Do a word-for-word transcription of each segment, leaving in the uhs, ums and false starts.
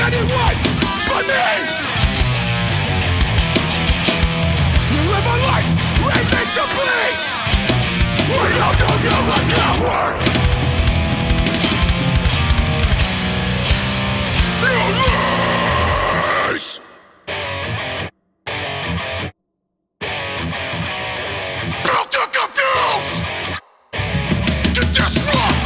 anyone but me. You live a life aiming to please. We don't know you a coward. You lose. Built to confuse, to disrupt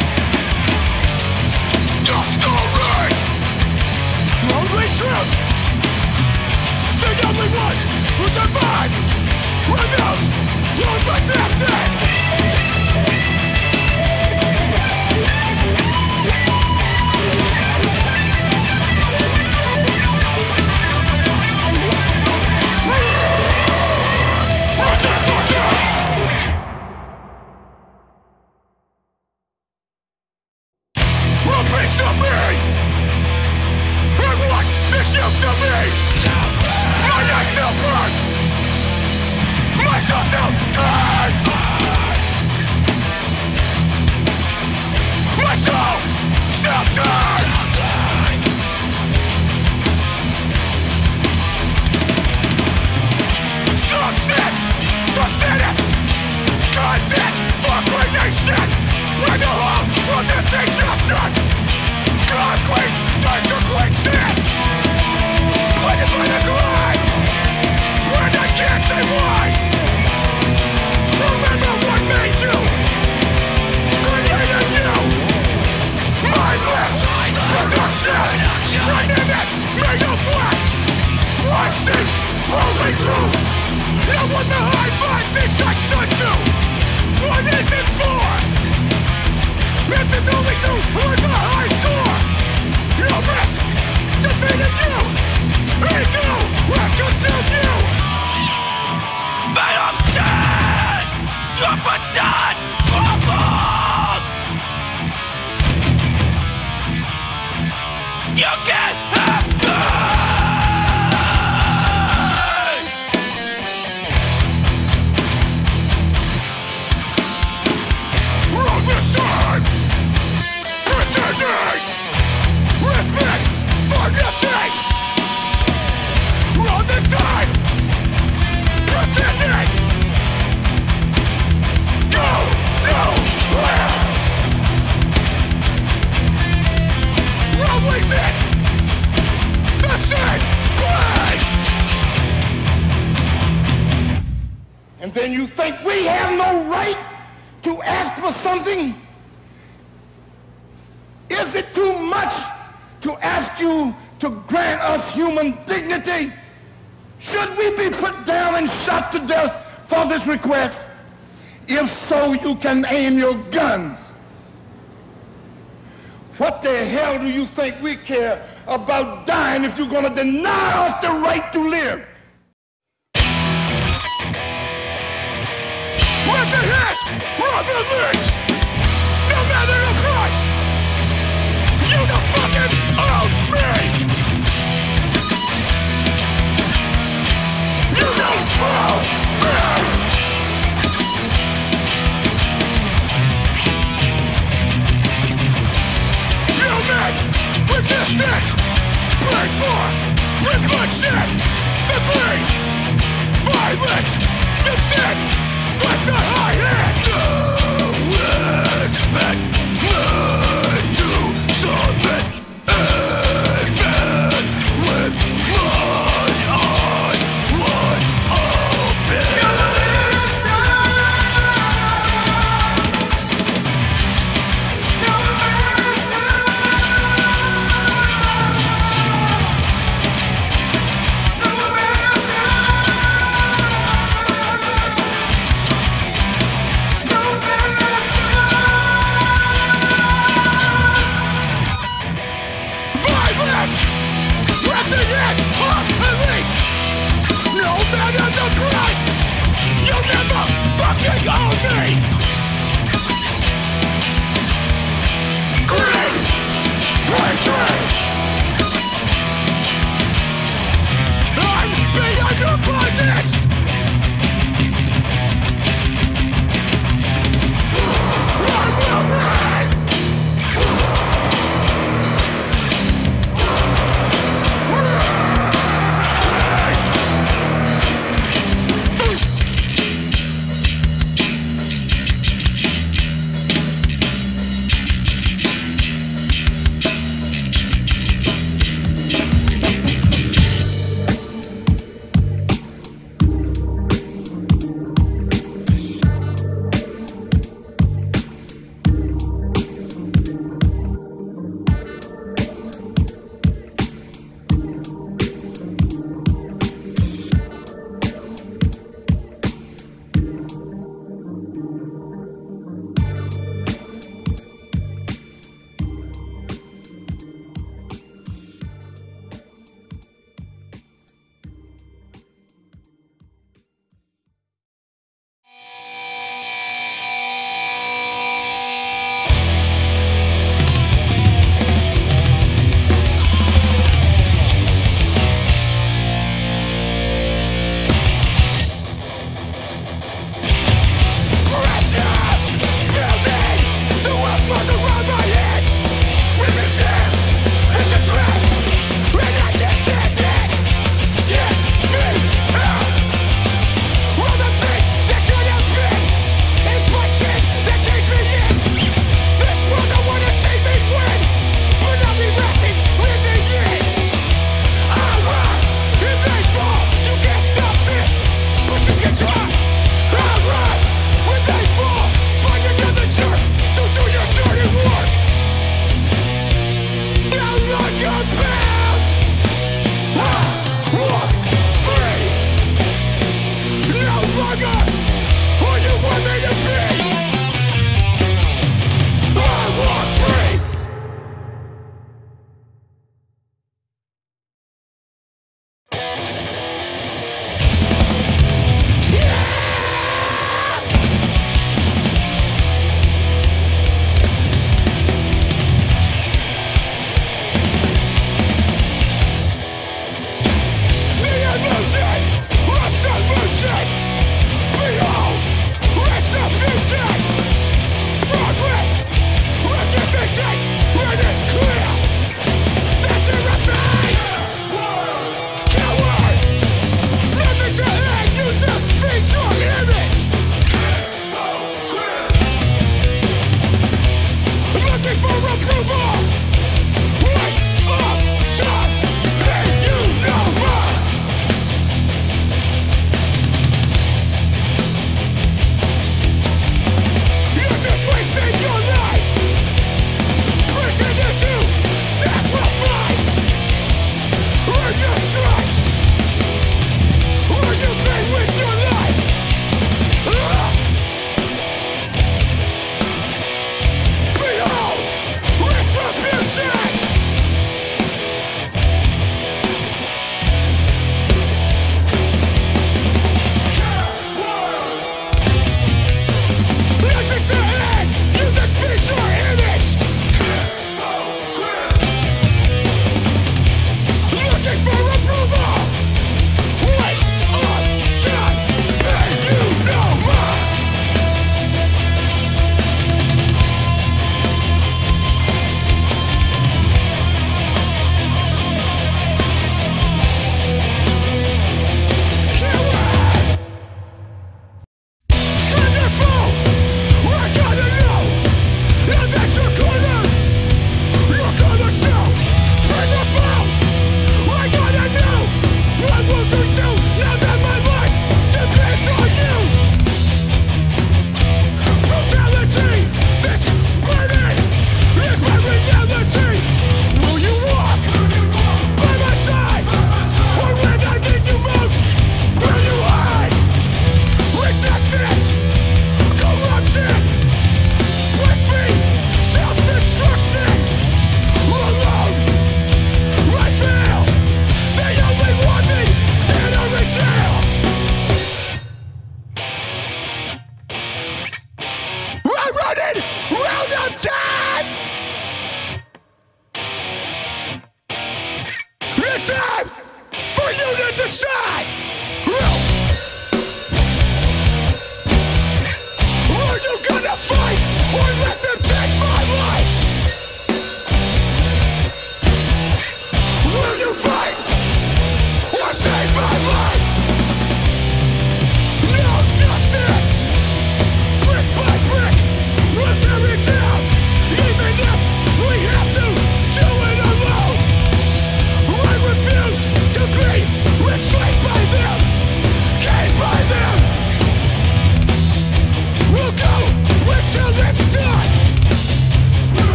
your story. Only truth. The only ones who survive were those who protected. To me, and what this used to be. My eyes still burn, my soul still turns. My soul still turns. Substance for status, content for creation. When the whole world is injustice. Concrete turns to quicksand. Blinded by the grind, when I can't say why. Remember what made you, created you. Mindless production, an image made of wax. I see only true. Not what the high mind thinks I should do. What is it for? If it's only to earn the high score. Your risk defeated you. Ego has consumed you. But I'm dead. Your facade crumbles. You can't have me. Wrong this time. Pretending with me for nothing. Wrong this time. Pretending. Go nowhere. Wrong reason. The same place. And then you think we have no right to ask for something? Is it too much to ask you to grant us human dignity? Should we be put down and shot to death for this request? If so, you can aim your guns. What the hell do you think we care about dying if you're going to deny us the right to live? With the hits, Robert Lynch, no matter the price. You don't fucking own me! You don't own me! Human resistance! Pray for revolution! The greed! Violence! The sin! With the high